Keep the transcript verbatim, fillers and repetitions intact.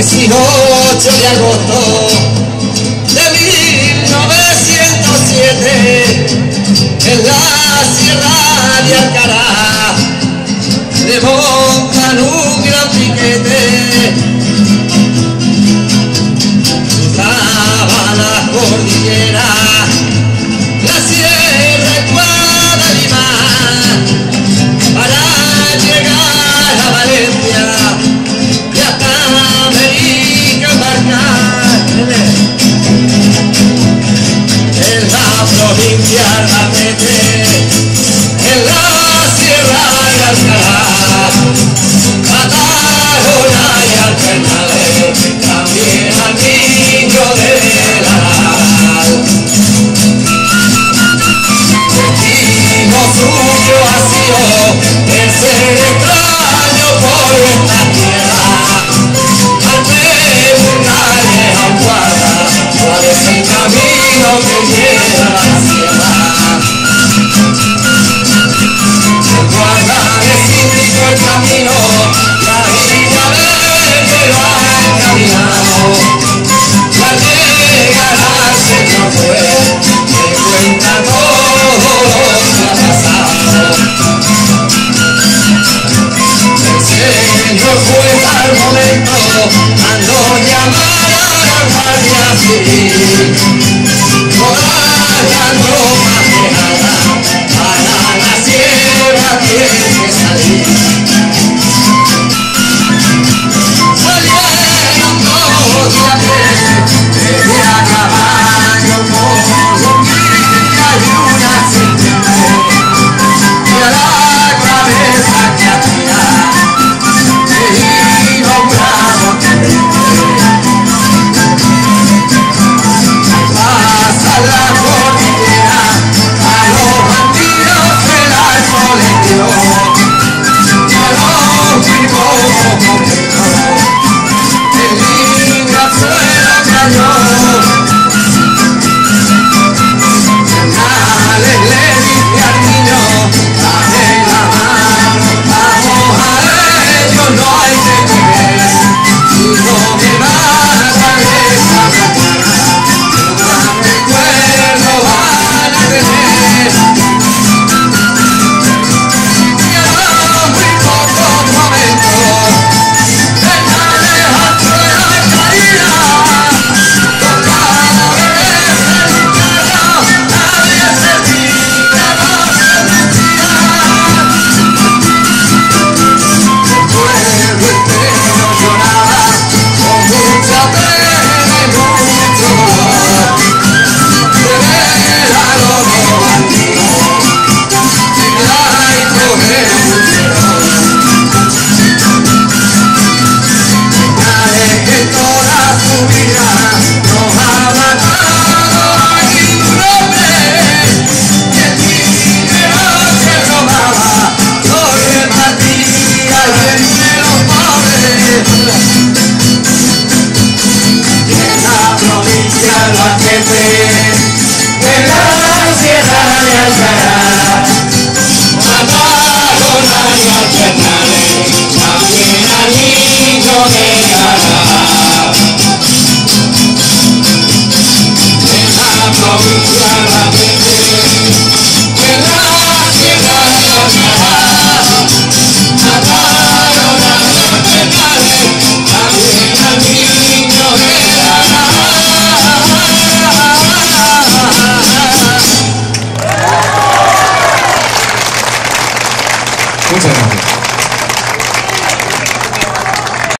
dieciocho de agosto de mil novecientos siete, en la sierra de Alcará le montan un gran piquete. Cruzaba la cordillera, la sierra y Guadalima, para llegar a Valencia y hasta América embarcar. En la provincia de Albacete, en la sierra de Alcalá, mataron a Alcalá, también al niño de la Aral. Destino suyo ha sido el ser extraño por esta tierra, al preguntarle a un guarda cuál es el camino que lleva a la sierra. El guarda le indicó el camino y ahí ya ve que lo ha encaminado. Y al llegar al centro pues le cuenta todo lo que ha pasado. El señor juez al momento mandó llamar a la guardia civil. Todas las tropas dejadas para la sierra tienen que salir. Salieron todos de a pie, de a caballo, con un guía y una serpiente, y a la cabeza que hacía se iba un bravo tenente. Pasa la cordillera, a los bandidos el alcohol les dio, y a los vivos momentos el niño al suelo cayó. Bernales le dice al niño, dame la mano, vamos a ellos, no hay que temer, si no me matan esta mañana, un gran recuerdo van a tener. Y a los muy pocos momentos, Bernales al suelo caía, los cadáveres del infierno, nadie servía, no se decía. El pueblo entero lloraba con mucha pena y mucho dolor de ver a los dos bandidos en laico revolución. Nadie que toda su vida nos ha matado ningún hombre, y el dinero que robaba lo repartía entre los pobres. Y en la provincia de Albacete, en la sierra de Alcará, mataron a Bernales, también al niño de la Aral. En la provincia de Albacete, en la sierra de Alcará, mataron a Bernales, también al niño de la Aral. Muchas gracias.